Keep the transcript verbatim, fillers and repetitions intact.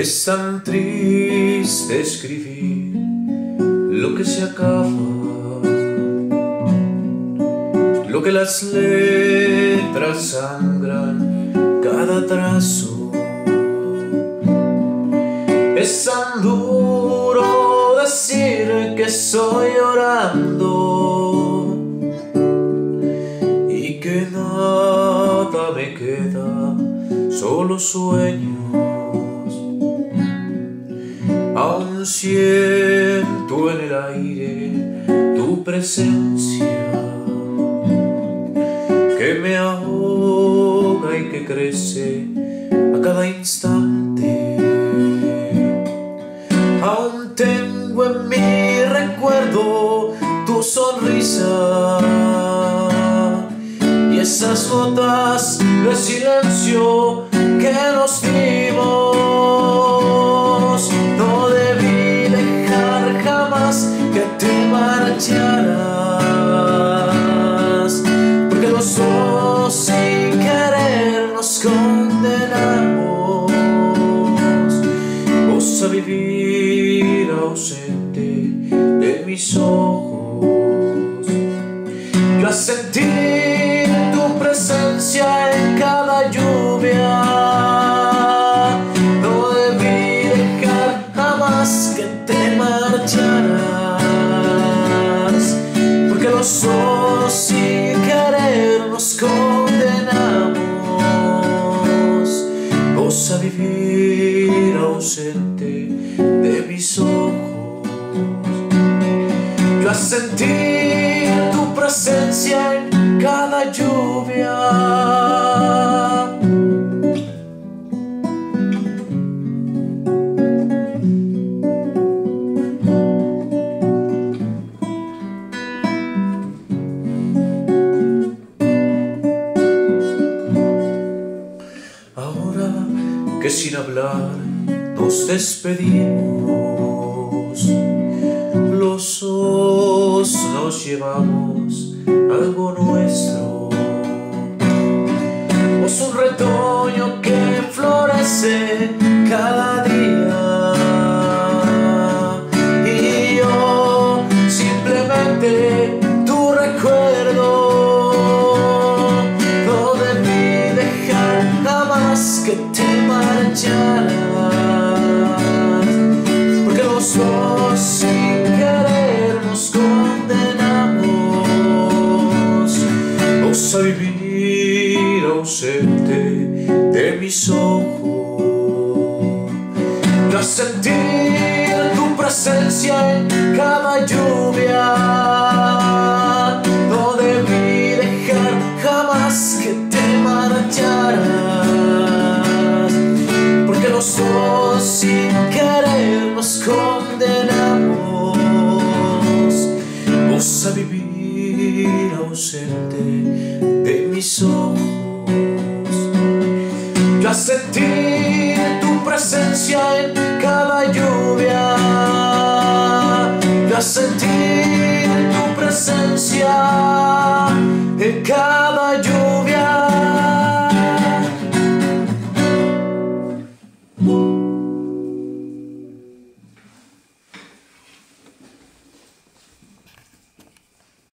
Es tan triste escribir lo que se acaba, lo que las letras sangran cada trazo. Es tan duro decir que estoy llorando y que nada me queda, solo sueños. Aún siento en el aire tu presencia, que me ahoga y que crece a cada instante. Aún tengo en mi recuerdo tu sonrisa y esas gotas de silencio que nos dimos. No debí dejar jamás que te marcharas, porque los dos sin querer nos condenamos a vivir ausente de mis ojos. Yo a sentir tu presencia en cada lluvia. No debí dejar jamás que te marcharas, porque los dos sin querer nos condenamos vos a vivir ausente de mis ojos. Yo a sentir tu presencia en cada lluvia. Ahora que sin hablar nos despedimos, los dos nos llevamos algo nuestro. Es un retoño que florece cada día, y yo simplemente tu recuerdo. No debí dejar jamás que te marcharas, porque los dos sin querer nos condenamos vos a vivir ausente de mis ojos. Yo a sentir tu presencia en cada lluvia. No debí dejar jamás que te marcharas, porque los dos sin querer nos condenamos vos a vivir ausente de mis ojos. Yo a sentir tu presencia en cada lluvia. Yo a sentir tu presencia en cada